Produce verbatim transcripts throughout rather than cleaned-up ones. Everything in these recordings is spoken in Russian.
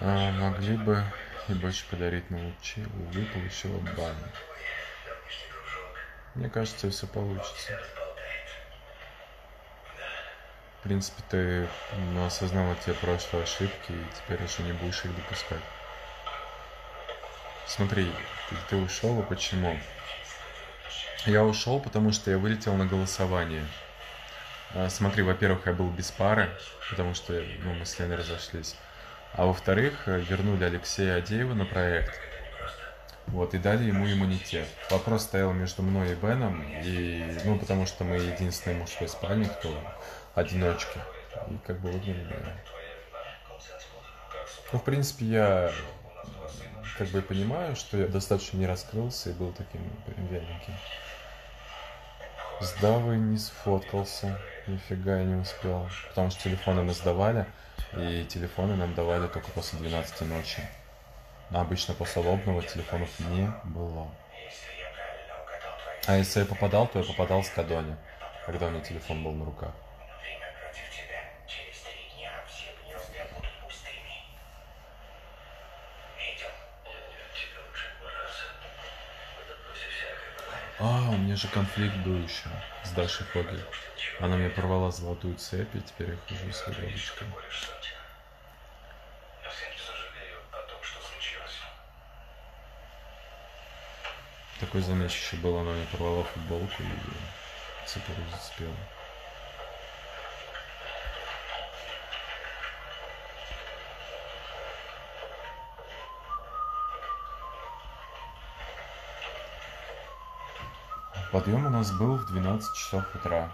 А, могли бы и больше подарить научи, увы, получила бан. Мне кажется, все получится. В принципе, ты ну, осознала те прошлые ошибки, и теперь уже не будешь их допускать. Смотри, ты, ты ушел, и почему? Я ушел, потому что я вылетел на голосование. А, смотри, во-первых, я был без пары, потому что ну, мы с Леной разошлись. А во-вторых, вернули Алексея Адеева на проект. Вот, и дали ему иммунитет. Вопрос стоял между мной и Беном, и, ну, потому что мы единственный мужской спальник, кто одиночки. И как бы выбрали меня. Ну, в принципе, я как бы понимаю, что я достаточно не раскрылся и был таким прям вяленьким. С Давой не сфоткался, нифига я не успел. Потому что телефоны мы сдавали, и телефоны нам давали только после двенадцати ночи. А обычно после лобного телефонов не было. А если я попадал, то я попадал с Кадони, когда у меня телефон был на руках. А, у меня же конфликт был еще с Дашей Фогель. Она мне порвала золотую цепь, и теперь я хожу с веревочкой. Такой замес еще был, она мне порвала футболку и цепуру зацепила. Подъем у нас был в двенадцать часов утра.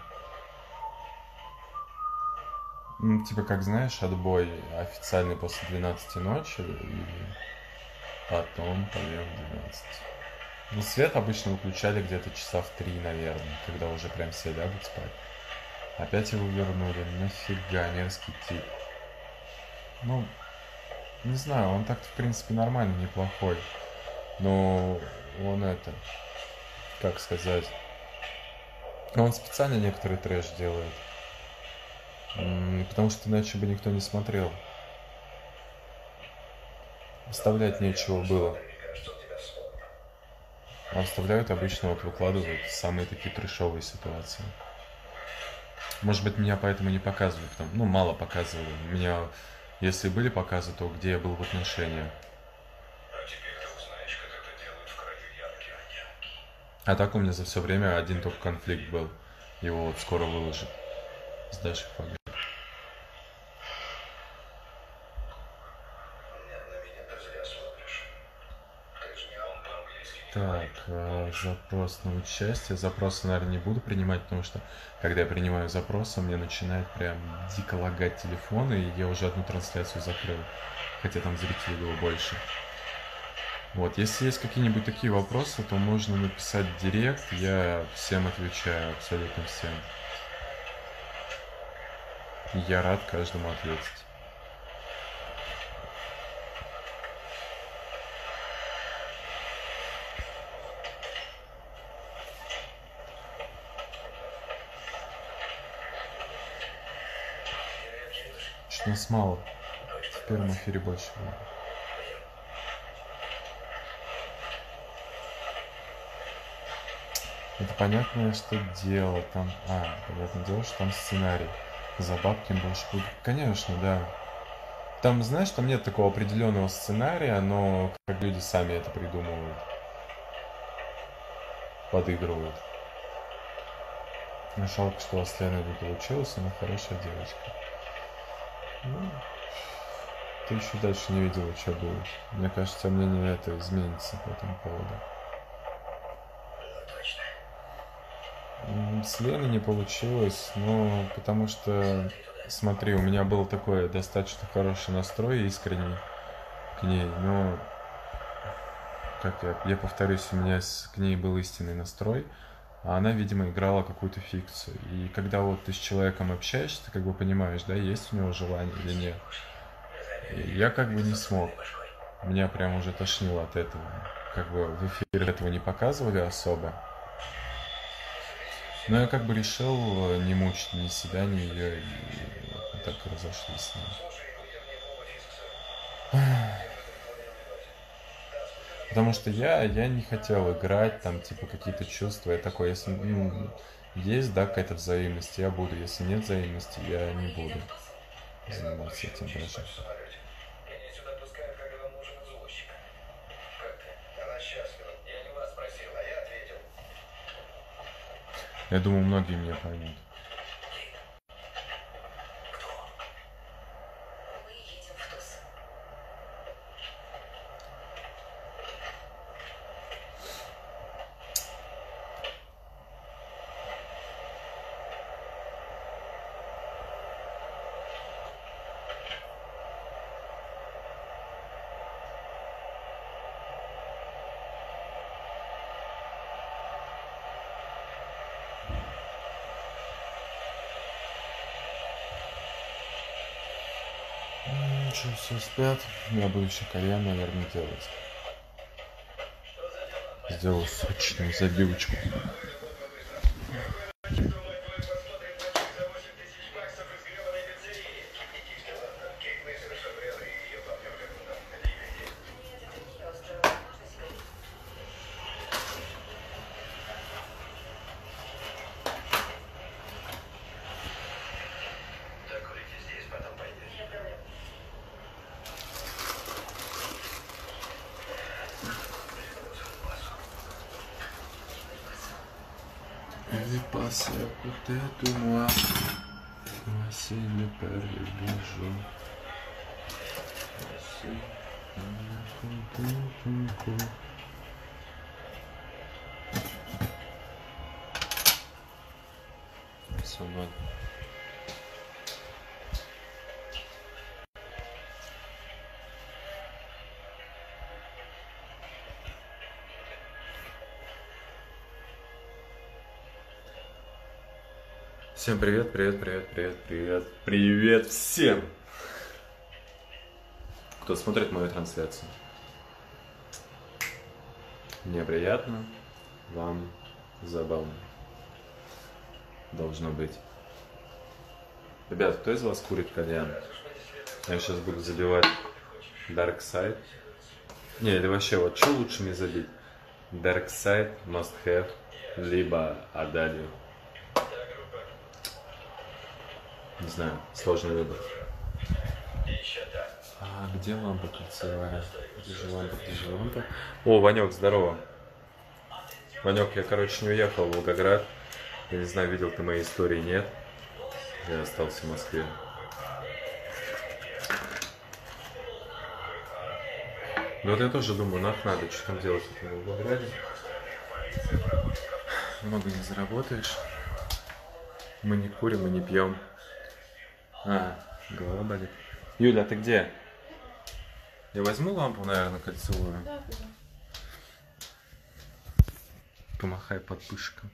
Ну, типа, как знаешь, отбой официальный после двенадцати ночи, и потом подъем в двенадцать. Ну, свет обычно выключали где-то часа в три, наверное, когда уже прям все лягут спать. Опять его вернули. Нафига, мерзкий тип. Ну, не знаю, он так-то, в принципе, нормальный, неплохой. Но он это, как сказать, он специально некоторый трэш делает. Потому что иначе бы никто не смотрел. Вставлять нечего было. А вставляют обычно, вот выкладывают самые такие трэшовые ситуации. Может быть, меня поэтому не показывали, потому, ну, мало показывали. Меня, если были показы, то где я был в отношениях. А так у меня за все время один только конфликт был. Его вот скоро выложат. С Дашей Фогель. Так, э, запрос на участие. Запросы, наверное, не буду принимать, потому что, когда я принимаю запросы, мне начинает прям дико лагать телефон, и я уже одну трансляцию закрыл. Хотя там зрителей было больше. Вот, если есть какие-нибудь такие вопросы, то можно написать в директ. Я всем отвечаю, абсолютно всем. Я рад каждому ответить. Что нас мало. В первом эфире больше было. Это понятное, что дело там... А, понятное дело, что там сценарий. За бабки больше будет. Конечно, да. Там, знаешь, там нет такого определенного сценария, но как люди сами это придумывают. Подыгрывают. Жалко, что у вас с Леной не получилось, она хорошая девочка. Ну, ты еще дальше не видела, что будет. Мне кажется, мнение это изменится по этому поводу. С Леной не получилось, ну, потому что, смотри, у меня был такой достаточно хороший настрой, искренний к ней, но, как я, я повторюсь, у меня с, к ней был истинный настрой, а она, видимо, играла какую-то фикцию. И когда вот ты с человеком общаешься, ты как бы понимаешь, да, есть у него желание или нет. И я как бы не смог. Меня прям уже тошнило от этого. Как бы в эфире этого не показывали особо. Но я как бы решил не мучить ни себя, ни ее, и вот так разошлись с ней. Потому что я, я не хотел играть, там, типа, какие-то чувства. Я такой, если ну, есть, да, какая-то взаимность, я буду. Если нет взаимности, я не буду заниматься этим даже. Я думаю, многие меня поймут. Что, все спят? Я буду еще кальян, наверное, делать. Сделаю сочную забивочку. Il passe à côté de moi, voici le père du bijou. Voici le cou. Все ноль. Всем привет, привет, привет, привет, привет, привет всем, кто смотрит мою трансляцию. Мне приятно, вам забавно. Должно быть. Ребят, кто из вас курит кальян? Я сейчас буду забивать Dark Side. Не, или вообще, вот что лучше мне забить? Dark Side, Must Have, либо Адалию. Не знаю, сложный выбор. А где лампа кольцевая? Где же лампа, где же лампа? О, Ванек, здорово. Ванек, я, короче, не уехал в Волгоград. Я не знаю, видел ты мои истории, нет. Я остался в Москве. Ну вот я тоже думаю, нах надо, что там делать в этом Волгограде. Много не заработаешь. Мы не курим, мы не пьем. А, голова болит. Юля, а ты где? Я возьму лампу, наверное, кольцевую. Да, да. Помахай подпышком.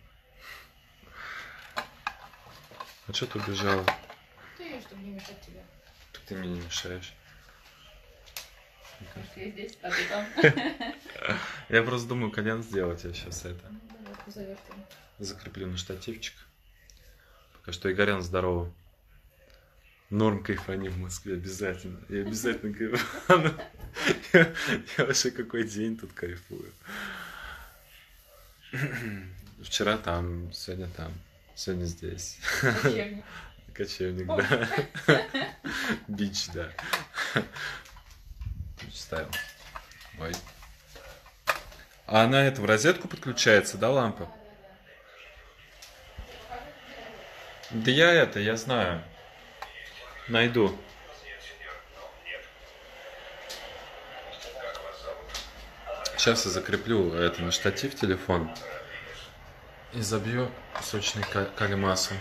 А что ты убежала? Ты, чтобы не мешать тебе. Так ты мне не мешаешь. Потому что я здесь, а ты там. Я просто думаю, кальян сделать. Я сейчас это Ну, давай, позавертим. закреплю на штативчик. Пока что Игорян, здорово. Норм кайфани в Москве обязательно. Я обязательно кайфану. Я, я вообще какой день тут кайфую. Вчера там, сегодня там, сегодня здесь. Кочевник. Кочевник, да. Бич, да. Бич ставил. Ой. А она это в розетку подключается, да, лампа? Да я это, я знаю. Найду. Сейчас я закреплю это на штатив телефон и забью сочный калимасом.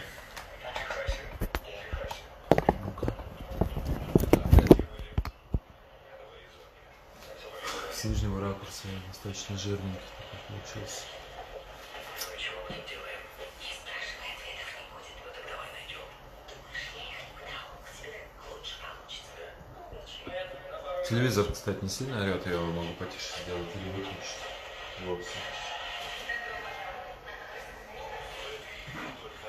С нижнего ракурса достаточно жирненький такой получился. Телевизор, кстати, не сильно орет, я его могу потише сделать или выключить вовсе.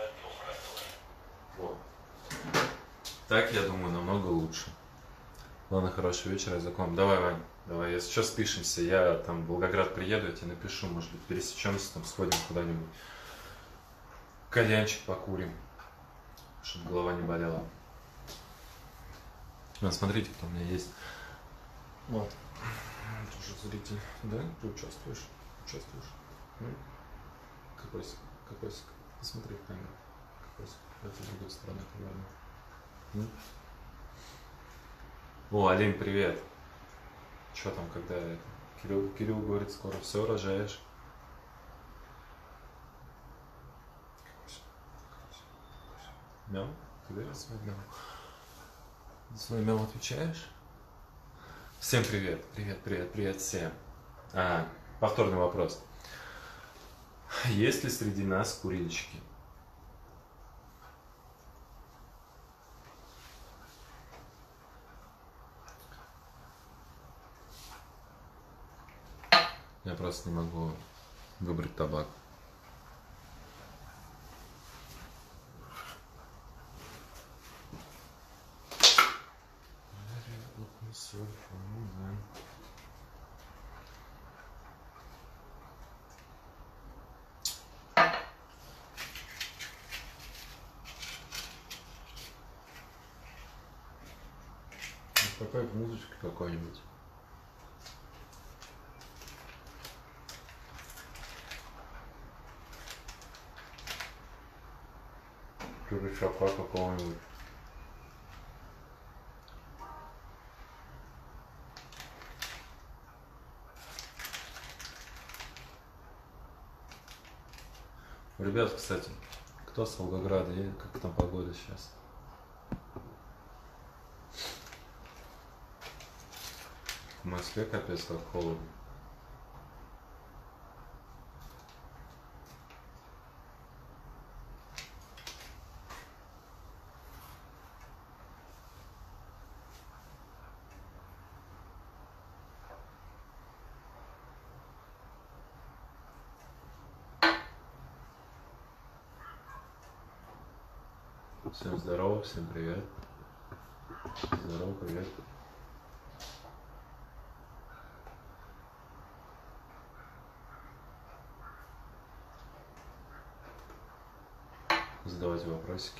Вот. Так, я думаю, намного лучше. Ладно, хорошего вечера, языком. Давай, Вань, давай, если что, спишемся. Я там в Волгоград приеду, я тебе напишу, может быть, пересечемся, там сходим куда-нибудь. Кальянчик покурим, чтобы голова не болела. А, смотрите, кто у меня есть. Вот. Тоже зритель. Да? Ты участвуешь? Участвуешь? М? Кокосик, кокосик. Посмотри в камеру. Кокосик. Это с другой стороны примерно. М? О, Алин, привет. Че там, когда это? Кирилл, Кирилл говорит, скоро все рожаешь. Кокосик, кокосик, кокосик. Мяу? Ты веришь в свой мяу? За свой мяу отвечаешь? Всем привет. Привет, привет, привет всем. А, повторный вопрос. Есть ли среди нас курильщики? Я просто не могу выбрать табак. Какая-то музычка какой-нибудь. Турычака какого-нибудь. Ребят, кстати, кто с Волгограда едет, как там погода сейчас? В Москве капец как холодно. Всем здорово, всем привет. Здорово, привет. Задавайте вопросики.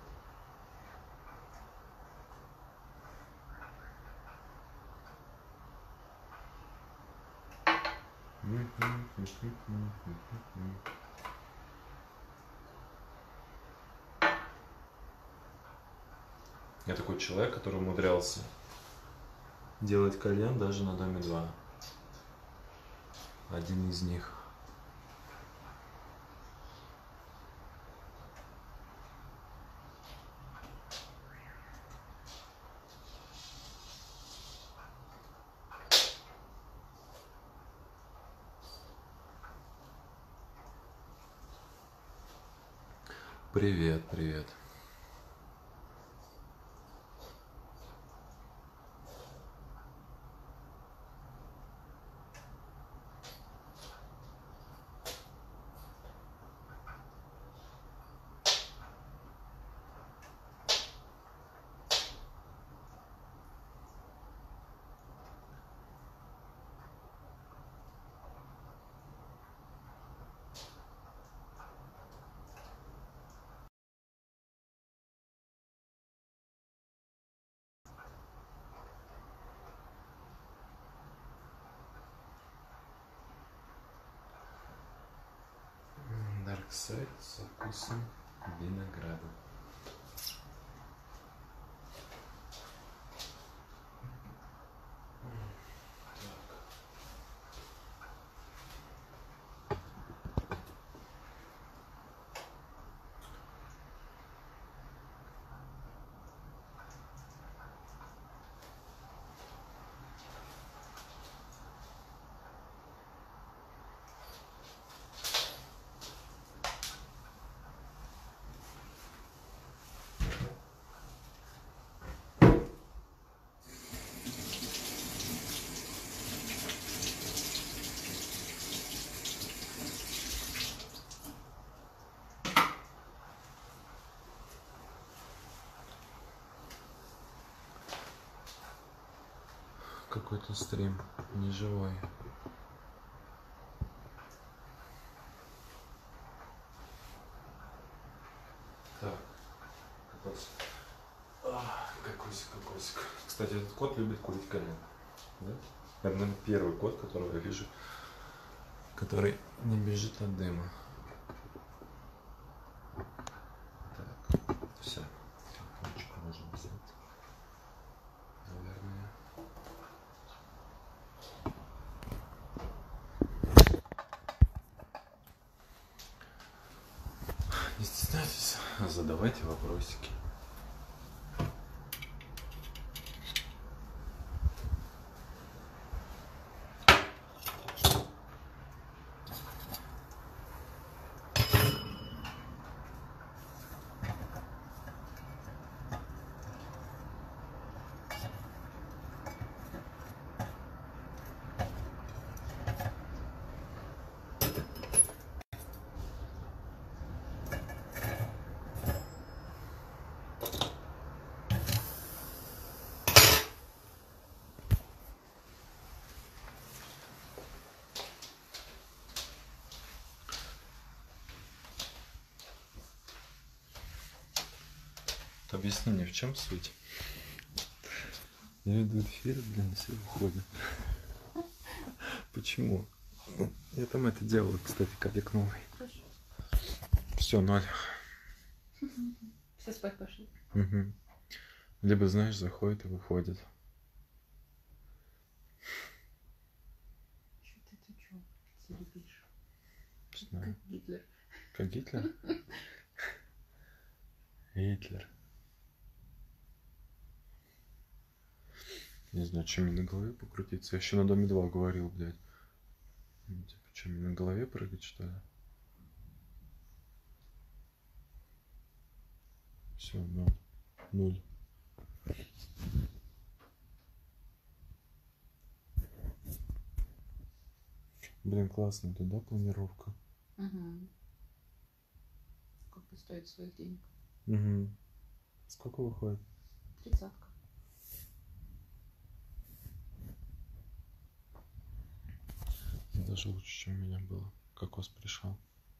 Я такой человек, который умудрялся делать кальян даже на доме два. Один из них. Привет, привет. Дарксайд со вкусом винограда. какой-то стрим, не живой. Так, кокосик. А, кокосик, кокосик. Кстати, этот кот любит курить коньяк. Да? Это, наверное, первый кот, которого я вижу, который не бежит от дыма. Так, все. Телефончик можно взять. Наверное. Не стесняйтесь, задавайте вопросики. Объясни мне, в чем суть? Я веду эфир, блин, все уходят. Почему? Я там это делал, кстати, кабик новый. Хорошо. Все, ноль. Все спать пошли. Угу. Либо, знаешь, заходит и выходит. Что ты, ты что теребишь? Не знаю. Как Гитлер. Как Гитлер? Гитлер. Не знаю, чем мне на голове покрутиться. Я еще на Доме два говорил, блядь. Типа, что, мне на голове прыгать, что ли? Все, ноль. Нуль. Блин, классно тут, да, планировка? Угу. Сколько стоит своих денег? Угу. Сколько выходит? Тридцатка. Даже лучше, чем у меня было. Кокос пришел.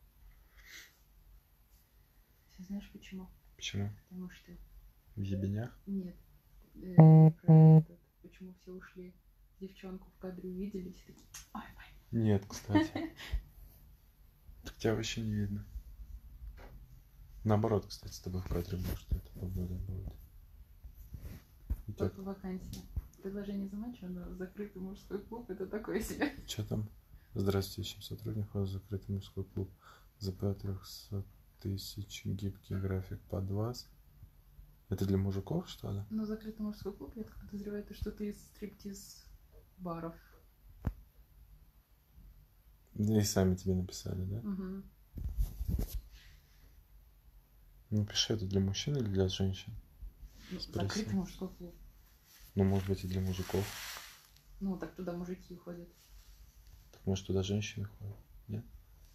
Ты знаешь почему? Почему? Потому что... В ебенях? Нет. Э, про этот, почему все ушли? Девчонку в кадре увиделись и такие... Ой, ой. Нет, кстати. Так тебя вообще не видно. Наоборот, кстати, с тобой в кадре может это погода будет. Только вакансия. Предложение замачено, но закрытый мужской клуб это такое себе. Что там? Здравствуйте, ищем сотрудников, у вас закрытый мужской клуб. ЗП триста тысяч, гибкий график под вас. Это для мужиков, что ли? Но закрытый мужской клуб, я так подозреваю, это что-то из стриптиз-баров. Да и сами тебе написали, да? Угу. Ну, пиши, это для мужчин или для женщин? Спроси. Закрытый мужской клуб. Ну, может быть, и для мужиков. Ну, так туда мужики ходят. Так, может, туда женщины ходят? Нет?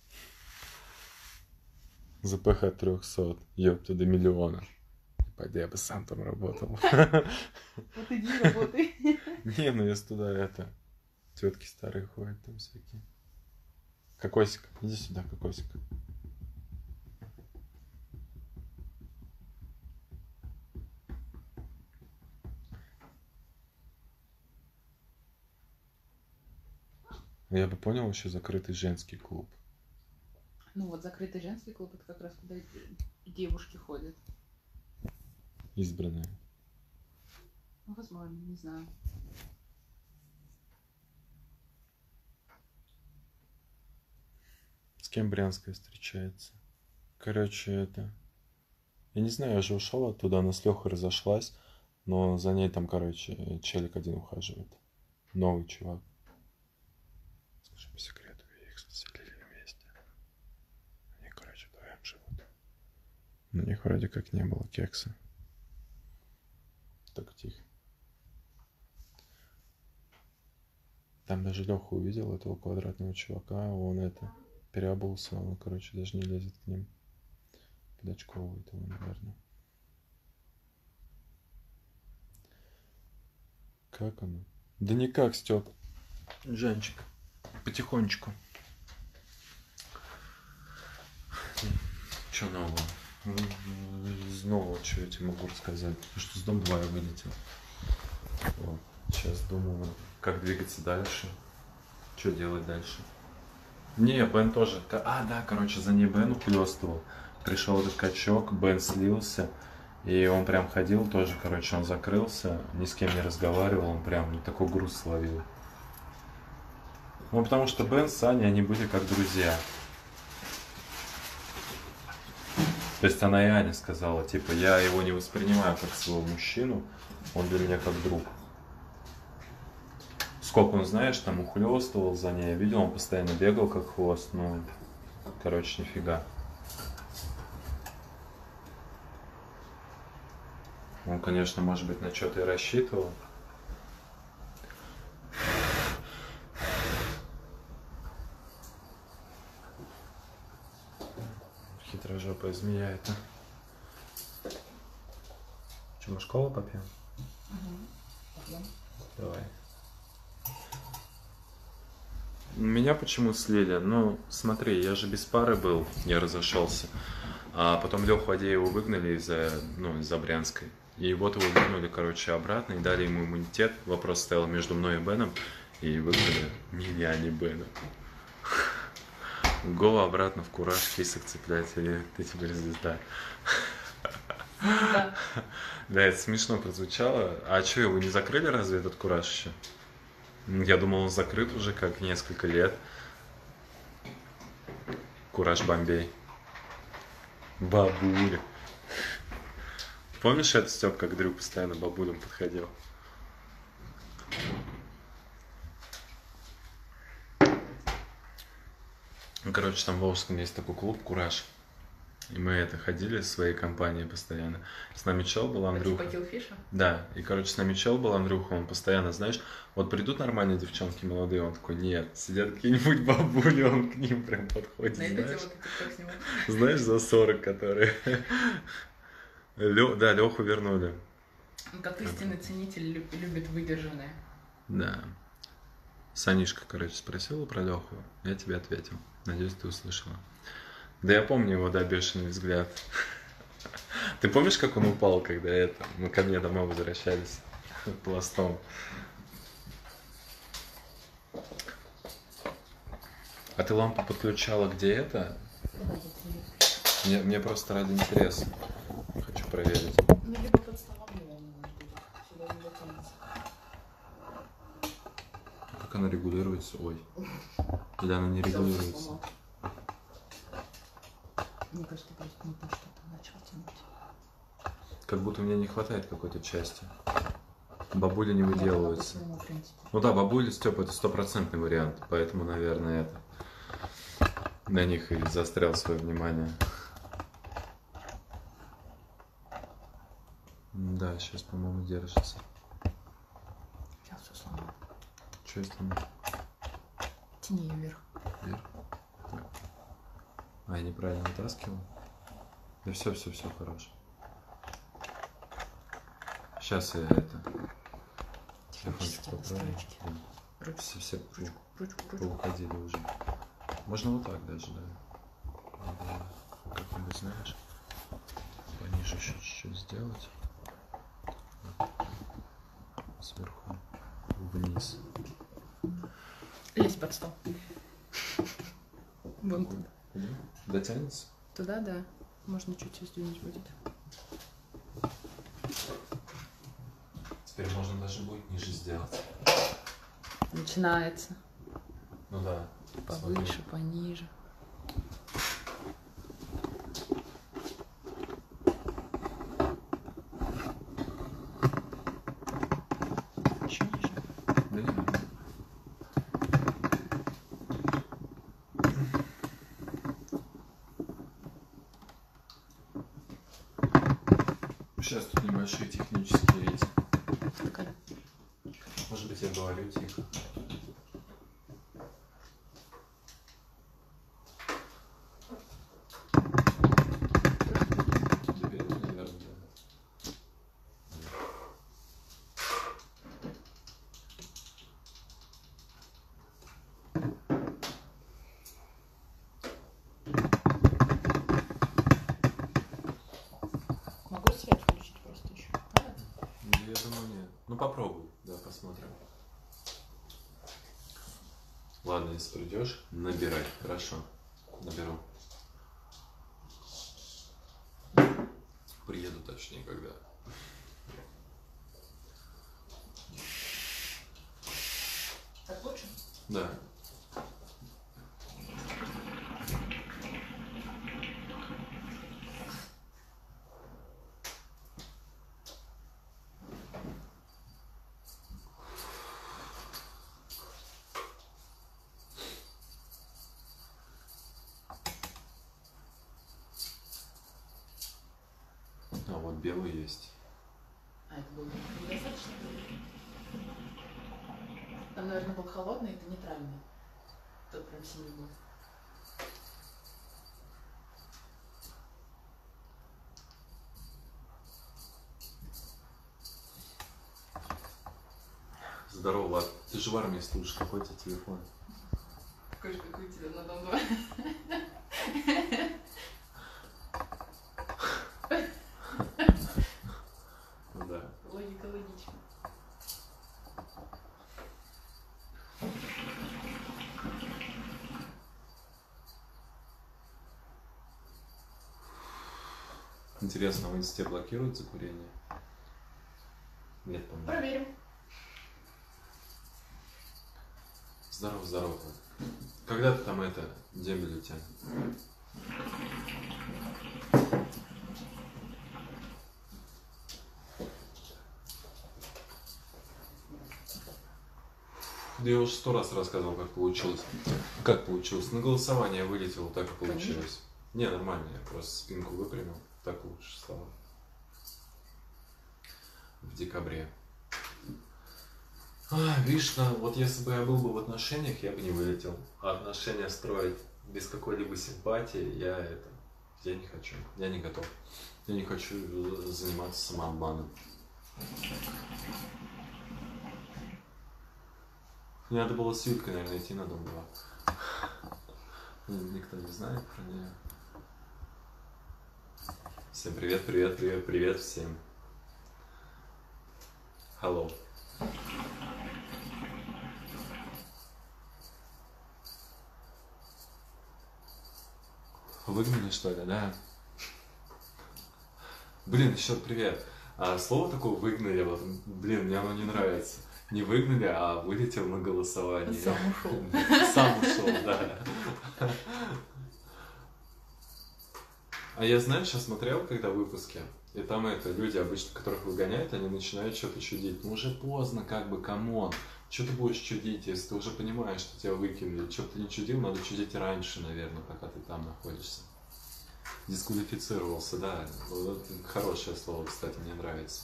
ЗПХ трехсот. Ёпта, до миллиона. Пойди, я бы сам там работал. Вот иди, работай. Не, ну если туда это... Тетки старые ходят там всякие. Кокосик, иди сюда, кокосик. Я бы понял еще закрытый женский клуб. Ну вот закрытый женский клуб, это как раз куда девушки ходят. Избранные. Ну, возможно, не знаю. С кем Брянская встречается? Короче, это... Я не знаю, я же ушел оттуда, она с Лехой разошлась, но за ней там, короче, челик один ухаживает. Новый чувак. Скажи по секрету, я их заселили вместе. Они, короче, вдвоем живут. На них вроде как не было кекса. Так тихо. Там даже Леху увидел, этого квадратного чувака, он это, переобулся, он, короче, даже не лезет к ним. Подочковывает его, наверное. Как оно? Да никак, Степ. Жанчик. Потихонечку. Че нового? Из нового, что я тебе могу рассказать? Потому что с дом два я вылетел. Вот. Сейчас думаю, как двигаться дальше. Что делать дальше? Не, Бен тоже. А, да, короче, за ней Бен ухлёстывал. Пришел этот качок, Бен слился. И он прям ходил тоже, короче, он закрылся, ни с кем не разговаривал, он прям ну, такой груз словил. Ну, потому что Бен с Аней, они были как друзья. То есть она и Аня сказала, типа, я его не воспринимаю как своего мужчину, он для меня как друг. Сколько он, знаешь, там ухлёстывал за ней, я видел, он постоянно бегал как хвост, ну, короче, нифига. Он, конечно, может быть, на что-то и рассчитывал. Хитрожопая змея это. Че, мы школу попьем? Угу. Давай. Меня почему слили? Ну, смотри, я же без пары был, я разошелся. А потом Леху Адеева выгнали из-за, ну, из-за Брянской. И вот его вернули, короче, обратно и дали ему иммунитет. Вопрос стоял между мной и Беном. И выгнали меня, а не Бена. Го обратно в кураж, кисок цеплять, или ты теперь звезда. Да. Да, это смешно прозвучало. А что, его не закрыли разве, этот кураж еще? Я думал, он закрыт уже как несколько лет. Кураж Бомбей. Бабуля. Помнишь это, Степ, как Дрю постоянно бабулям подходил? Ну, короче, там в Волжском есть такой клуб «Кураж». И мы это ходили с своей компанией постоянно. С нами чел был, Андрюха. Типа Киллфиша? Да, и, короче, с нами чел был, Андрюха, он постоянно, знаешь, вот придут нормальные девчонки молодые, он такой, нет, сидят какие-нибудь бабули, он к ним прям подходит, На это знаешь. дело ты как снимал? Знаешь, за сорок, которые... Лё... Да, Леху вернули. Он как истинный ценитель люб- любит выдержанное. Да. Санишка, короче, спросила про Леху, я тебе ответил. Надеюсь, ты услышала. Да я помню его, да, бешеный взгляд. Ты помнишь, как он упал, когда это, мы ко мне домой возвращались пластом? А ты лампу подключала где это? Мне, мне просто ради интереса. Хочу проверить. Ну, либо под столом его может быть. Сюда не дотянется. Как она регулируется? Ой. Или она не регулируется? Мне кажется, просто не то, что ты начал тянуть. Как будто мне не хватает какой-то части. Бабули не выделываются. Ну, в принципе. Ну да, бабули, Степ, это стопроцентный вариант. Поэтому, наверное, это... На них и застрял свое внимание. Да, сейчас, по-моему, держится. Сейчас все сломаю. Что я сломал? Тяни ее вверх. Вверх? Так. А, я неправильно вытаскивал? Да все, все, все, хорошо. Сейчас я это... Телефончик поправлю. Все, все Ручку, ручку, ручку. поуходили уже. Можно вот так даже, да. Как-нибудь, знаешь, пониже еще чуть-чуть сделать. Сверху вниз. Лезь под стол. Вон туда. Куда? Дотянется? Туда, да. Можно чуть-чуть сдвинуть будет. Теперь можно даже будет ниже сделать. Начинается. Ну да. Повыше, Смотри. пониже. Еще ниже. Да не надо. Сейчас тут небольшие технические эти. Такая. Может быть, я говорю тихо. Теперь, наверное, да. если придешь, набирай. Хорошо. Наберу. Приеду, точнее, когда. Так лучше? Да. А вот белый есть. А, это был недостаточно? Там, наверное, был холодный, это нейтральный. Тот прям синий был. Здорово, Влад. Ты же в армии слушаешь, какой у тебя телефон? Какой же, какой у тебя на дом два? Да. Логика логична. Интересно, в инсте блокируют за курение? Нет, по-моему. Проверим. Здорово, здорово. Когда ты там это, дембель у тебя? Да я уже сто раз рассказывал, как получилось. Как получилось? На голосование вылетело, так и получилось. Не, нормально, я просто спинку выпрямил, так лучше стало. В декабре. А, видишь, ну, вот если бы я был бы в отношениях, я бы не вылетел. А отношения строить без какой-либо симпатии, я это, я не хочу, я не готов. Я не хочу заниматься самообманом. Мне надо было с Юлькой, наверное, идти на дом два. Никто не знает про нее. Всем привет, привет, привет, привет всем. Hello. Выгнали, что ли, да? Блин, еще привет. А слово такое выгнали, вот, блин, мне оно не нравится. Не выгнали, а вылетел на голосование. Сам ушел. Сам ушел, да. А я, знаешь, я смотрел, когда выпуски, и там это, люди обычно, которых выгоняют, они начинают что-то чудить. Ну уже поздно, как бы, камон. Что ты будешь чудить, если ты уже понимаешь, что тебя выкинули? Что бы ты не чудил, надо чудить раньше, наверное, пока ты там находишься. Дисквалифицировался, да. Вот хорошее слово, кстати, мне нравится.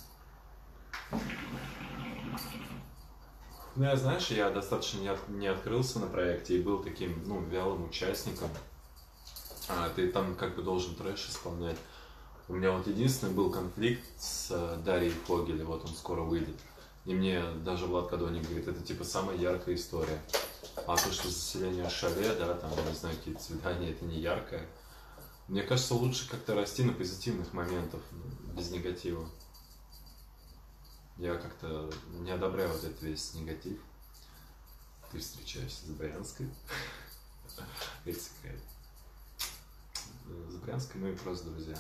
Ну, я, знаешь, я достаточно не, от, не открылся на проекте и был таким, ну, вялым участником. А, ты там как бы должен трэш исполнять. У меня вот единственный был конфликт с Дарьей Фогель, вот он скоро выйдет. И мне даже Влад Кадоник говорит, это типа самая яркая история. А то, что заселение шале, да, там, не знаю, какие-то свидания, это не яркое. Мне кажется, лучше как-то расти на позитивных моментах, без негатива. Я как-то не одобряю вот этот весь негатив. Ты встречаешься с Брянской. Это секрет. С Брянской мы просто друзья.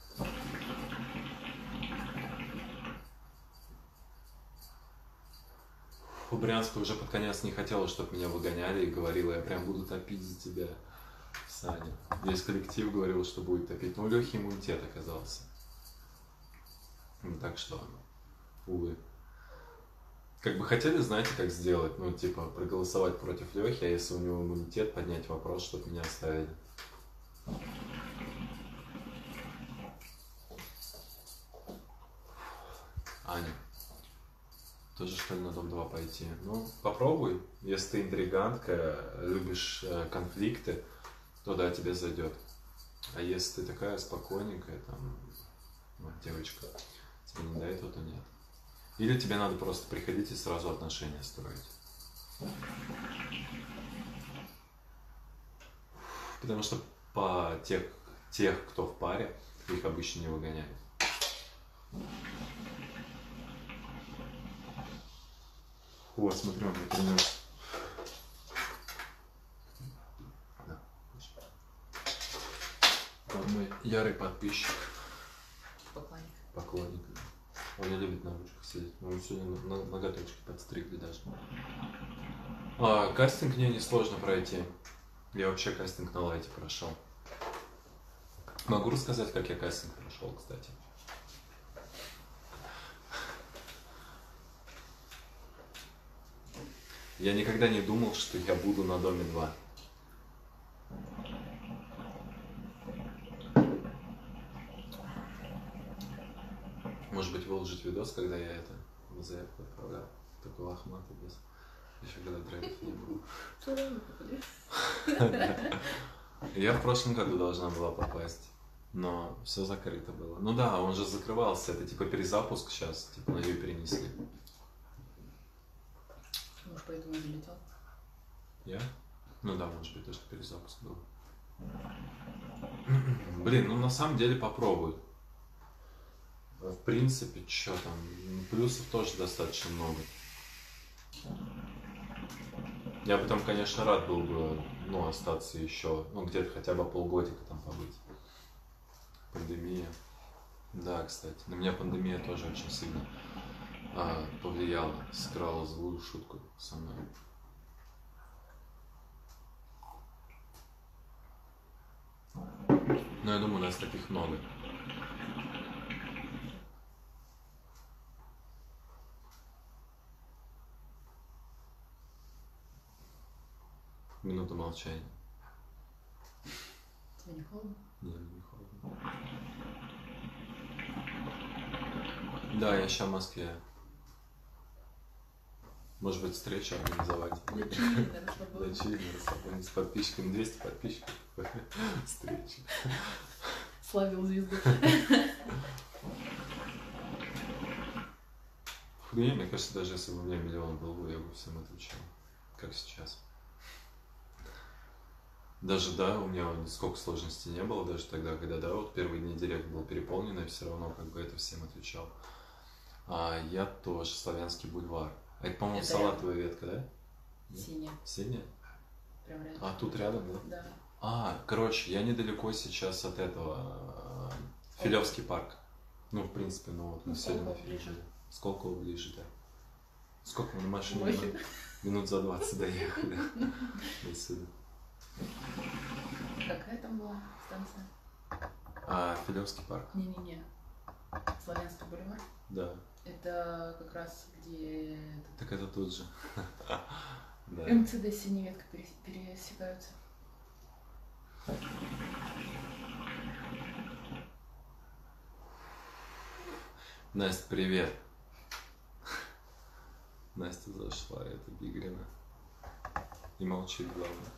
У Брянска уже под конец не хотела, чтобы меня выгоняли, и говорила, я прям буду топить за тебя, Саня. Весь коллектив говорил, что будет топить, но у Лехи иммунитет оказался. Ну, так что, увы. Как бы хотели, знаете, как сделать? Ну, типа, проголосовать против Лехи, а если у него иммунитет, поднять вопрос, чтобы меня оставили. Аня. Тоже, что ли, на дом два пойти? Ну, попробуй. Если ты интригантка, любишь э, конфликты, то да, тебе зайдет. А если ты такая спокойненькая, там, вот, девочка, тебе не до этого, то нет. Или тебе надо просто приходить и сразу отношения строить. Потому что по тех, тех, кто в паре, их обычно не выгоняют. Вот, смотри, он мне принес Он мой ярый подписчик. Поклонник. Поклонник. Он не любит на ручках сидеть. Мы сегодня на- ноготочки подстригли даже. А, кастинг мне несложно пройти. Я вообще кастинг на лайте прошел. Могу рассказать, как я кастинг прошел, кстати. Я никогда не думал, что я буду на Доме два. Может быть, выложить видос, когда я это в заявку отправлял. Такой лохматый без. Еще когда драйвов не было. Я в прошлом году должна была попасть, но все закрыто было. Ну да, он же закрывался. Это типа перезапуск сейчас, типа на нее перенесли. Может, поэтому и залетел? Я? Ну да, может быть, то, что перезапуск был. Блин, ну на самом деле попробуй. В принципе, что там, плюсов тоже достаточно много. Я бы там, конечно, рад был бы, ну, остаться еще, ну, где-то хотя бы полгодика там побыть. Пандемия. Да, кстати, на меня пандемия тоже очень сильно а, повлияла, сыграла злую шутку со мной. Но я думаю, у нас таких много. Минута молчания. Тебе не холодно? Не, мне не холодно. Да, я сейчас в Москве. Может быть, встречу организовать. Для чаи, на расслабоне. Для чаи, на расслабоне. С подписчиками, двести подписчиков. Встреча. Славил звезду. Не, мне кажется, даже если бы у меня миллион был бы, я бы всем отвечал. Как сейчас. Даже, да, у меня сколько сложностей не было, даже тогда, когда, да, вот первые дни директ был переполнен, я все равно как бы это всем отвечал. А я тоже, Славянский бульвар. А это, по-моему, Это салатовая ветка, да? Синяя. Синяя? Прям рядом. А тут рядом, да? Да. А, короче, я недалеко сейчас от этого, э, Филевский парк. Ну, в принципе, ну вот мы Ну, сегодня на Сколково Филе ближе. были. Сколько ближе, да? Сколько мы на машине? Восемь. Минут, минут за двадцать доехали. До сюда. Какая там была станция? А, Филевский парк? Не-не-не. Славянский бульвар. Да. Это как раз где этот Так это тут же. Да. МЦД с синей веткой перес- пересекаются. Настя, привет. Настя зашла, это Бигрина. И молчит, главное.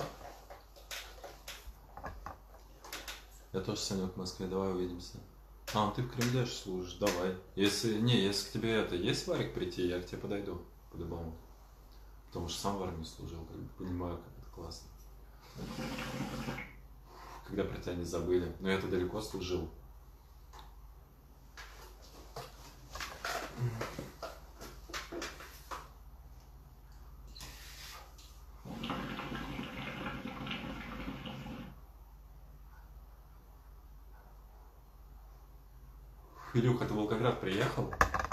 Я тоже сегодня в Москве, давай увидимся. А, ты в Кремле ж служишь, давай. Если, не, если к тебе это, есть варик прийти, я к тебе подойду, по-любому. Потому что сам в армии служил, как бы, понимаю, как это классно. Когда про тебя не забыли. Но я-то далеко служил. Илюха, ты в Волгоград приехал?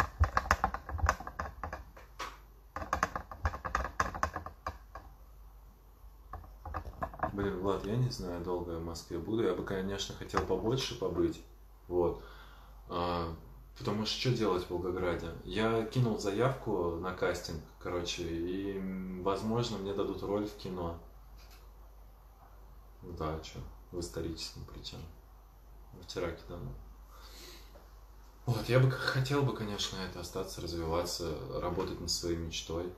Блин, Влад, я не знаю, долго я в Москве буду. Я бы, конечно, хотел побольше побыть. Вот. А, потому что что делать в Волгограде? Я кинул заявку на кастинг, короче, и, м, возможно, мне дадут роль в кино. Да, а что? В историческом причем. Вчера кидал. Вот, я бы к- хотел бы, конечно, это остаться, развиваться, работать над своей мечтой.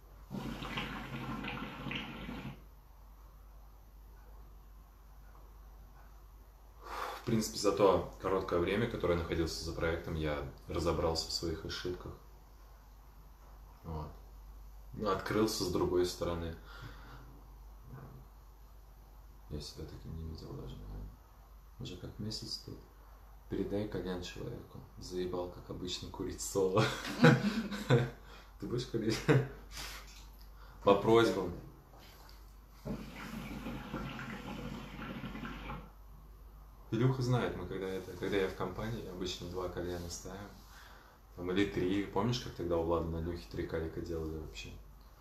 В принципе, за то короткое время, которое я находился за проектом, я разобрался в своих ошибках. Вот. Ну, открылся с другой стороны. Я себя таким не видел даже, наверное. Уже как месяц тут. Передай кальян человеку. Заебал, как обычно, курить соло. Ты будешь курить? По просьбам. Илюха знает, мы когда это, когда я в компании, обычно два кальяна ставим. Там, или три. Помнишь, как тогда у Влада на Илюхе три калика делали вообще?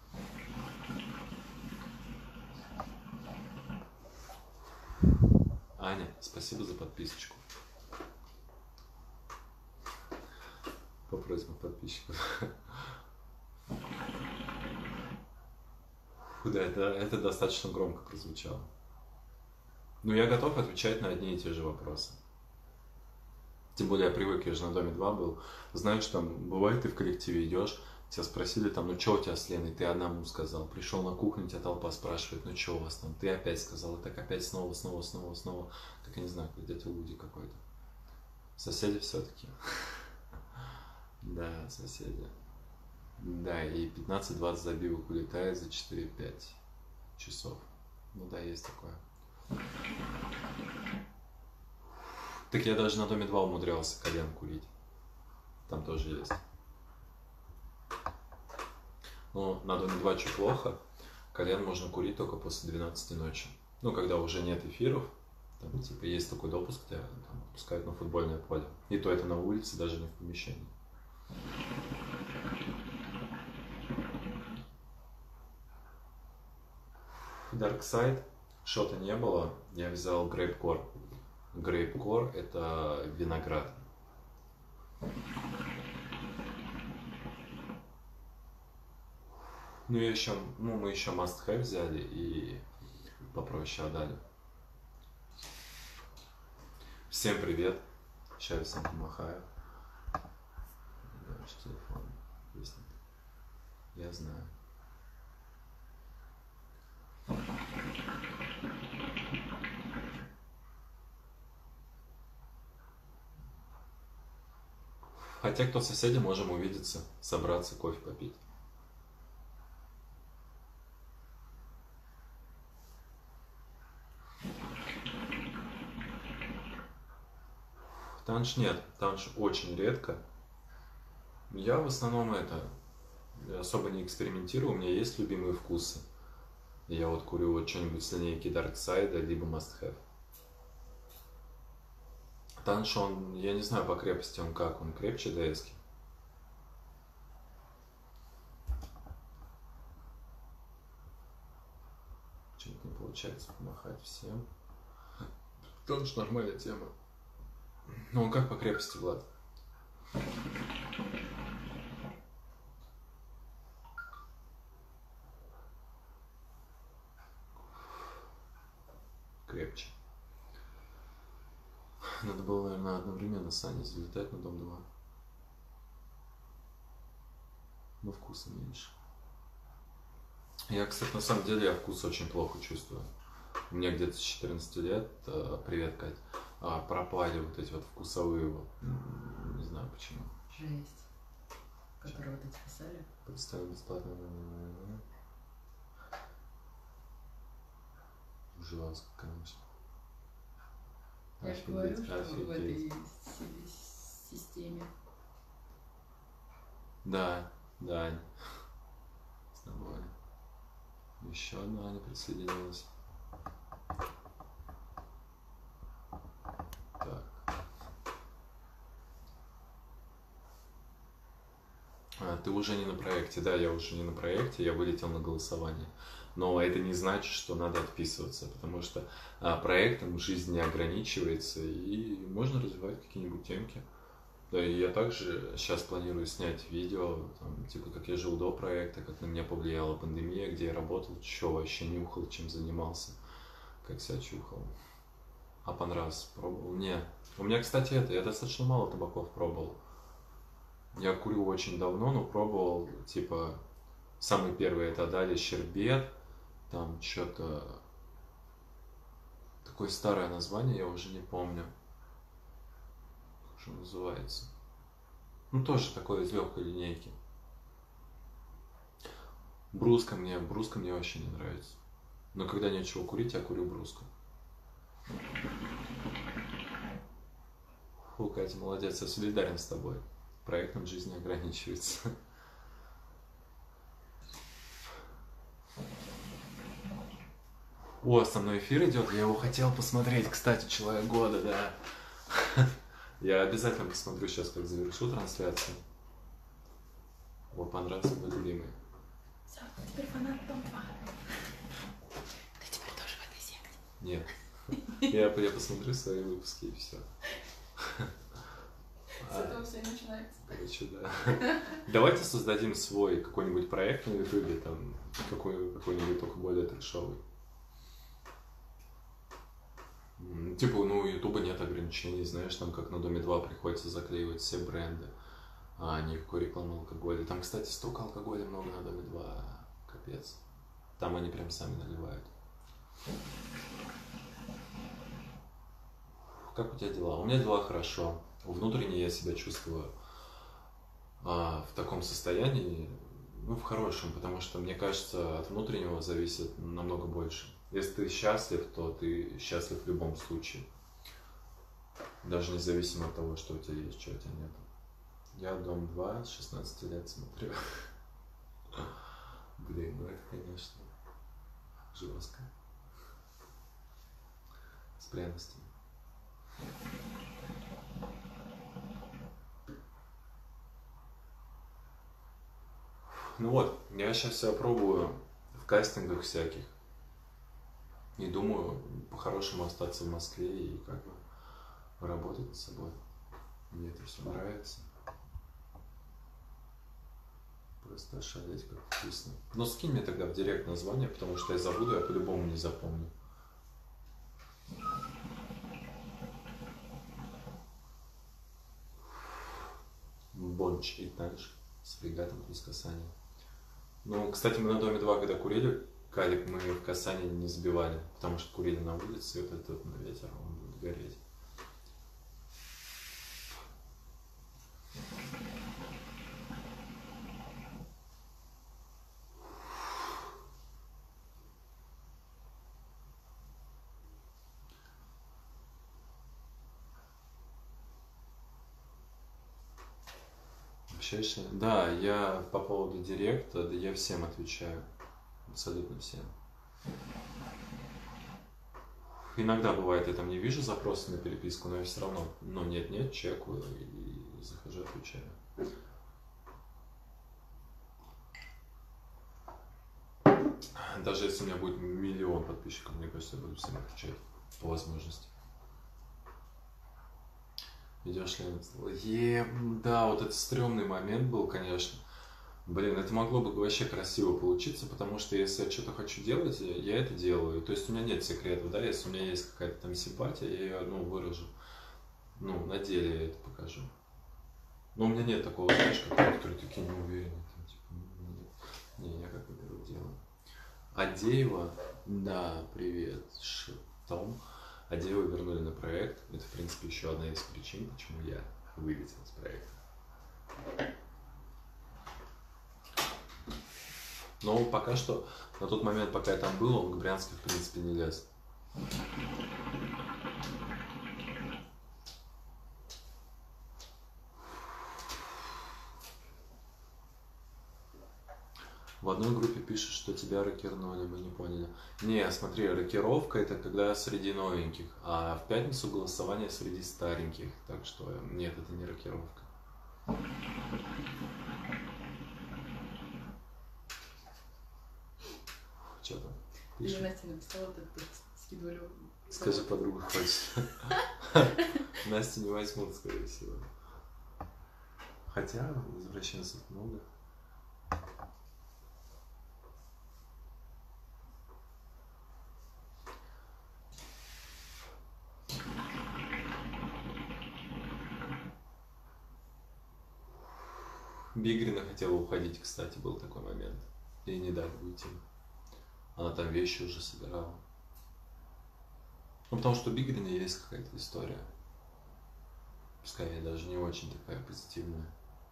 Аня, спасибо за подписочку. По просьбам подписчиков. Да, это, это достаточно громко прозвучало. Ну, я готов отвечать на одни и те же вопросы. Тем более я привык, я же на Доме два был. Знаешь, там, бывает, ты в коллективе идешь, тебя спросили там, ну что у тебя с Леной, ты одному сказал. Пришел на кухню, тебя толпа спрашивает, ну что у вас там, ты опять сказал, и так опять снова, снова, снова, снова. Так я не знаю, как дядя Луди какой-то. Соседи все-таки. Да, соседи. Да, и пятнадцать-двадцать забивок улетает за четыре-пять часов. Ну да, есть такое. Так я даже на Доме два умудрялся кальян курить. Там тоже есть. Но на Доме два что плохо, кальян можно курить только после двенадцати ночи. Ну, когда уже нет эфиров, там типа есть такой допуск, тебя там, пускают на футбольное поле. И то это на улице, даже не в помещении. Dark Side, шота не было, я взял Grapecore. Grapecore это виноград. Ну, я еще, ну, мы еще Must Have взяли и попроще отдали. Всем привет. Сейчас я всем помахаю. Ваш телефон. Я знаю. Хотя, кто соседи, можем увидеться, собраться, кофе попить. Танш нет, танш очень редко. Я в основном это особо не экспериментирую, у меня есть любимые вкусы. Я вот курю вот что-нибудь с линейки Dark Side, либо Must Have. Танш, он, я не знаю по крепости он как, он крепче ДСки. Что-нибудь не получается помахать всем. Танш нормальная тема. Ну он как по крепости, Влад? Крепче. Надо было, наверное, одновременно с Аней залетать на Дом два. Но вкуса меньше. Я, кстати, на самом деле я вкус очень плохо чувствую. У меня где-то с четырнадцати лет, привет, Кать, пропали вот эти вот вкусовые, вот, не знаю почему. Жесть. Которые вот эти писали? Представил бесплатно. Ужас, конечно. Я же говорю, что в этой системе. Да, да. С тобой. Еще одна Аня присоединилась. Так. А, ты уже не на проекте. Да, я уже не на проекте, я вылетел на голосование. Но это не значит, что надо отписываться, потому что а, проектом жизнь не ограничивается, и можно развивать какие-нибудь темки. Да, и я также сейчас планирую снять видео, там, типа, как я жил до проекта, как на меня повлияла пандемия, где я работал, что вообще нюхал, чем занимался, как себя чухал. А понравился, пробовал? Не. У меня, кстати, это, я достаточно мало табаков пробовал. Я курю очень давно, но пробовал, типа, самый первый это дали щербет, там что-то, такое старое название, я уже не помню. Что называется. Ну, тоже такое из легкой линейки. Бруска мне, бруска мне вообще не нравится. Но когда нечего курить, я курю бруску. Фу, Катя, молодец, я солидарен с тобой. Проектом жизни ограничивается. О, со мной эфир идет, я его хотел посмотреть, кстати, человек года, да. Я обязательно посмотрю сейчас, как завершу трансляцию. О, понравился мой любимый. Все, теперь фанат Дом два. Ты теперь тоже в этой секте? Нет. Я, я посмотрю свои выпуски и все. С этого все и начинается. Короче, да. Давайте создадим свой какой-нибудь проект на Ютубе, там, какой, какой-нибудь только более трешовый. Типа, ну, у Ютуба нет ограничений, знаешь, там как на Доме два приходится заклеивать все бренды, а никакой рекламы алкоголя. Там, кстати, столько алкоголя много на Доме два, капец. Там они прям сами наливают. Как у тебя дела? У меня дела хорошо. Внутренне я себя чувствую а, в таком состоянии, ну, в хорошем, потому что, мне кажется, от внутреннего зависит намного больше. Если ты счастлив, то ты счастлив в любом случае. Даже независимо от того, что у тебя есть, что у тебя нет. Я Дом два с шестнадцати лет смотрю. Блин, ну это, конечно, жестко. С пряностями. Ну вот, я сейчас себя пробую в кастингах всяких. И думаю, по-хорошему остаться в Москве и как бы работать над собой. Мне это все нравится. Просто ошалеть, как вкусно. Но скинь мне тогда в директ название, потому что я забуду, я по-любому не запомню. Бонч и танш с фрегатом плюс касание. Ну, кстати, мы на Доме два, когда курили, калик мы в касание не забивали, потому что курили на улице, и вот этот на ветер, он будет гореть. Общаешься? Да, я по поводу директа, да я всем отвечаю. Абсолютно всем. Иногда бывает, я там не вижу запросы на переписку, но я все равно, ну нет-нет, чекаю и захожу, отвечаю. Даже если у меня будет миллион подписчиков, мне кажется, я буду всем отвечать по возможности. Идешь ли? Е, да, вот этот стрёмный момент был, конечно. Блин, это могло бы вообще красиво получиться, потому что если я что-то хочу делать, я это делаю. То есть у меня нет секретов, да, если у меня есть какая-то там симпатия, я ее, ну, выражу. Ну, на деле я это покажу. Но у меня нет такого, знаешь, как некоторые такие неуверенные. Там, типа, не, не, я как бы беру дело. Адеева, да, привет, Том. Адеева вернули на проект. Это, в принципе, еще одна из причин, почему я вылетел с проекта. Но пока что, на тот момент, пока я там был, он к Брянске, в принципе, не лез. В одной группе пишут, что тебя рокернули, мы не поняли. Не, смотри, рокировка это когда среди новеньких, а в пятницу голосование среди стареньких. Так что нет, это не рокировка. Что там? Я Настя написала этот текст, скидывали. Скажи, подруга хочет. Настю не возьмут, скорее всего. Хотя возвращенцев много. Бигрина хотела уходить, кстати, был такой момент. И не дали уйти. Она там вещи уже собирала. Ну, потому что у Бигрина есть какая-то история. Пускай даже не очень такая позитивная.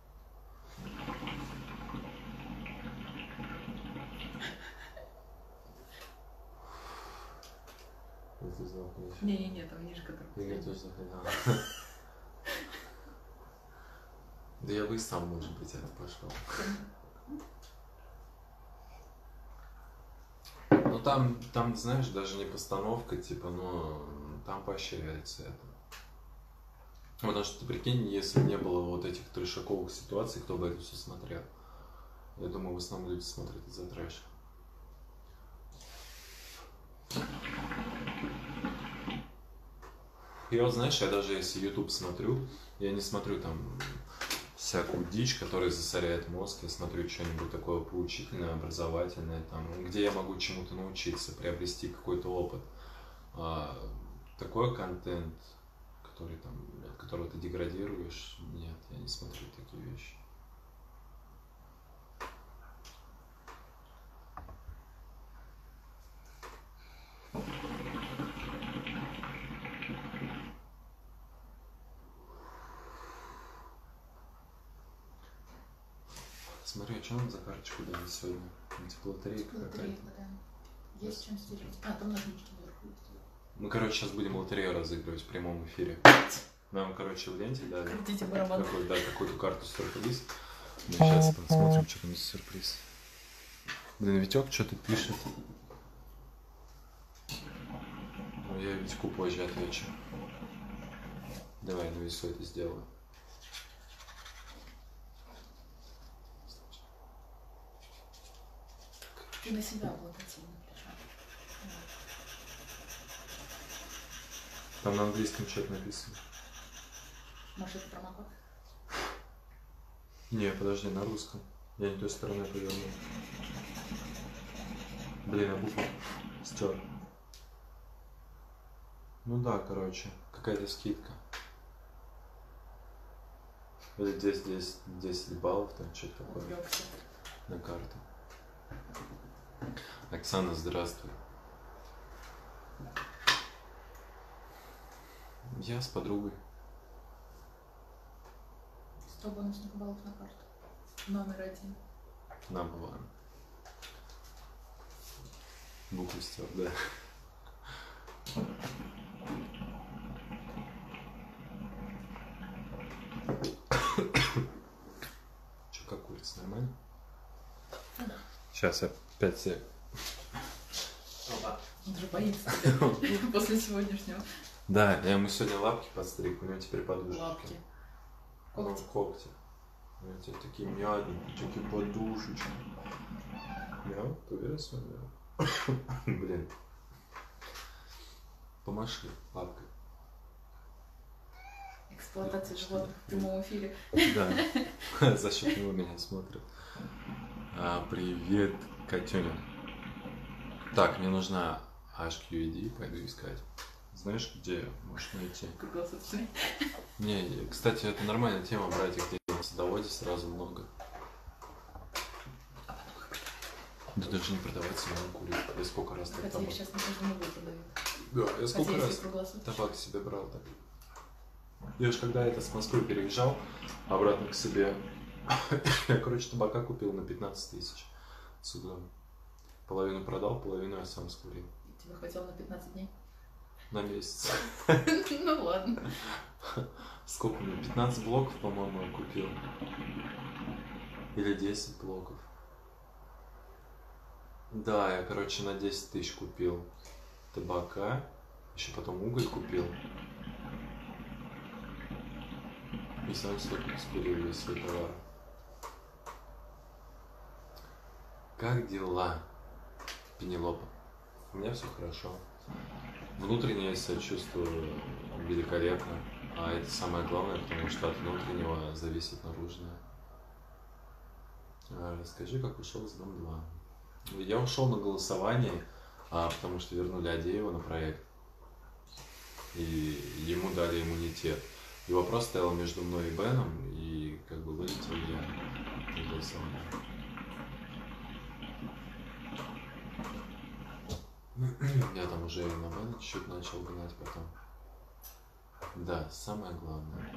Это знал, конечно. Не-не-не, там ниже, который. Я тоже заходил. Да я бы и сам, может быть, это пошел. Ну там, там, знаешь, даже не постановка, типа, но там поощряется это. Потому что, ты прикинь, если бы не было вот этих трешаковых ситуаций, кто бы это все смотрел? Я думаю, в основном люди смотрят из-за трэша. И вот, знаешь, я даже если YouTube смотрю, я не смотрю там всякую дичь, которая засоряет мозг, я смотрю что-нибудь такое поучительное, образовательное, там, где я могу чему-то научиться, приобрести какой-то опыт. А, такой контент, который там, от которого ты деградируешь, нет, я не смотрю такие вещи. Смотри, а что нам за карточку дали сегодня? Типа лотерейка какая-то. Лотерейка, да. Есть чем стереть. А, там ножнички наверху есть. Мы, короче, сейчас будем лотерею разыгрывать в прямом эфире. Нам, короче, в ленте дали Крутите барабан. какой, да, какую-то карту сюрприз. Мы сейчас посмотрим, что там за сюрприз. Блин, Витек что-то пишет. Ну, я Витьку позже отвечу. Давай, на весу это сделаю. Ты на себя облокотил, напиши. Там на английском что-то написано. Может, это промокод? Не, подожди, на русском. Я не той стороной повернул. Блин, а букву стер. Ну да, короче, какая-то скидка. Или здесь, здесь десять баллов, там что-то такое. Увлекся. На карту. Оксана, здравствуй. Я с подругой. сто бонусных баллов на карту. Номер один. Number one. Букву стер, да. Че, как курица, нормально? Да. Сейчас я пять сек. Он же боится после сегодняшнего. Да, я ему сегодня лапки подстриг, у него теперь подушечки. Лапки. Когти. Когти. У него теперь такие мягенькие, такие подушечки. Мяу, ты уверен, что мяу? Блин. Помаши лапкой. Эксплуатация животных в прямом эфире. Да, за счет него меня смотрят. А, привет, Катюня. Так, мне нужна эйч кью и ди, пойду искать. Знаешь, где можешь найти? Круглосуточный. Не, кстати, это нормальная тема, брать их где на садоводе сразу много. Да даже не продавать самому курить. Я сколько раз так Хотя табак. их сейчас на каждом углу продают. Да, я сколько Хотя раз если круглосуточный. табак себе брал так. Я же когда это с Москвы переезжал обратно к себе, я, короче, табака купил на пятнадцать тысяч сюда. Половину продал, половину я сам скурил. Тебе хватило на пятнадцать дней? На месяц. Ну ладно. Сколько мне? пятнадцать блоков, по-моему, я купил. Или десять блоков. Да, я, короче, на десять тысяч купил табака. Еще потом уголь купил. И сам сколько скурил весь свой товар. Как дела, Пенелопа? У меня все хорошо. Внутренне я себя чувствую великолепно. А это самое главное, потому что от внутреннего зависит наружное. А, расскажи, как ушел из Дом два. Я ушел на голосование, а, потому что вернули Адеева на проект. И ему дали иммунитет. И вопрос стоял между мной и Беном, и как бы вылетел я на голосование. Я там уже на Бена чуть-чуть начал гнать потом. Да, самое главное.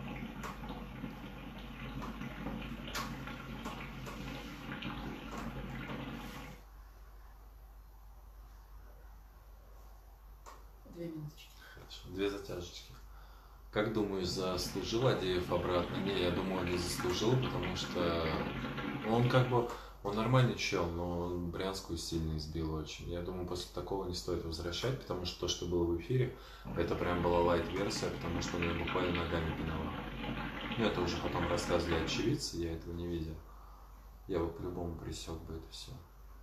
Две минуточки. Хорошо, две затяжечки. Как думаешь, заслужил Адеев обратно? Не, я думаю, он не заслужил, потому что он как бы Он нормальный чел, но он Брянскую сильно избил очень. Я думаю, после такого не стоит возвращать, потому что то, что было в эфире, это прям была лайт-версия, потому что он ее буквально ногами пинал. Ну, это уже потом рассказывали очевидцы, я этого не видел. Я бы по-любому пресек бы это все.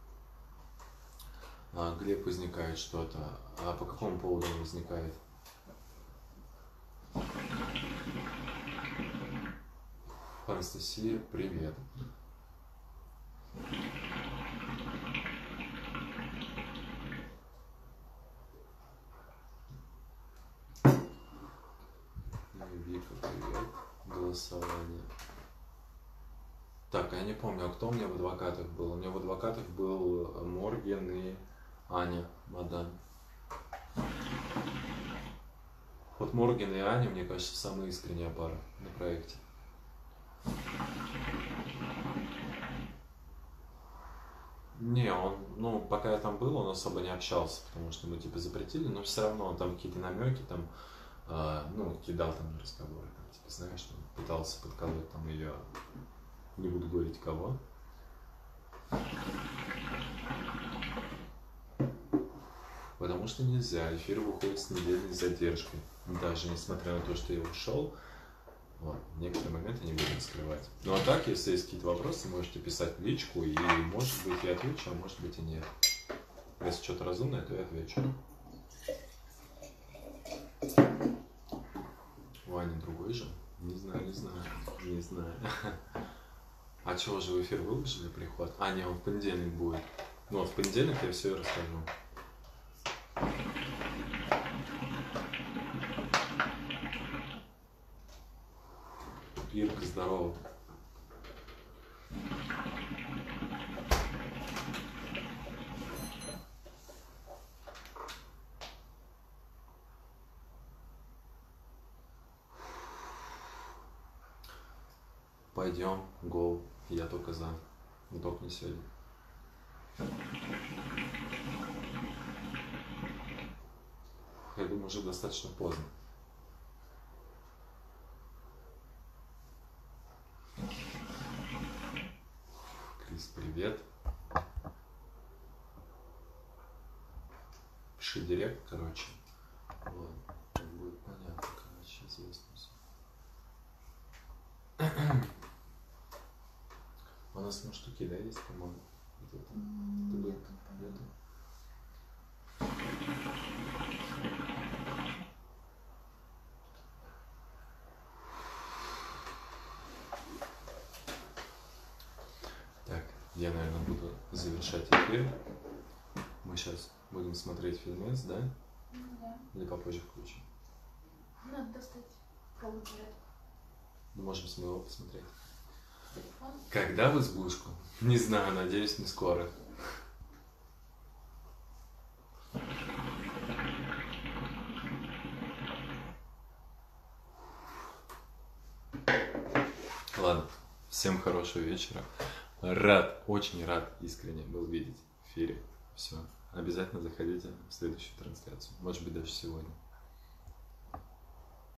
А, Глеб, возникает что-то. А по какому поводу он возникает? Анастасия, привет. Вика, привет. Голосование. Так, я не помню, а кто у меня в адвокатах был? У меня в адвокатах был Морген и Аня Мадан. Вот Морген и Аня, мне кажется, самая искренняя пара на проекте. Не, он, ну, пока я там был, он особо не общался, потому что мы типа запретили, но все равно он там какие-то намеки там, э, ну, кидал там на разговоры, там, типа, знаешь, он пытался подколоть там ее, не буду говорить кого. Потому что нельзя, эфир выходит с недельной задержкой, даже несмотря на то, что я ушел. Вот, некоторые моменты не будем скрывать. Ну а так, если есть какие-то вопросы, можете писать в личку, и может быть я отвечу, а может быть и нет. Если что-то разумное, то я отвечу. Ваня другой же? Не знаю, не знаю, не знаю. А чего же в эфир выложили приход? А, не, он в понедельник будет. Ну вот в понедельник я все расскажу. Ирка, здорово. Пойдем, гоу. Я только за. Но только не сегодня. Я думаю, уже достаточно поздно. Крис, привет. Пиши директ, короче. Вот. Будет понятно, короче, известно все. У нас на штуки, да, есть, по-моему? Вот это. Это будет. Нету. Так, я, наверное, буду завершать эфир. Мы сейчас будем смотреть фильмец, да? Да. Или попозже включим? Надо достать провод зарядку. Мы можем с моего посмотреть. Телефон. Когда в избушку? Не знаю, надеюсь, не скоро. Ладно, всем хорошего вечера. Рад, очень рад, искренне был видеть в эфире. Все, обязательно заходите в следующую трансляцию. Может быть, даже сегодня.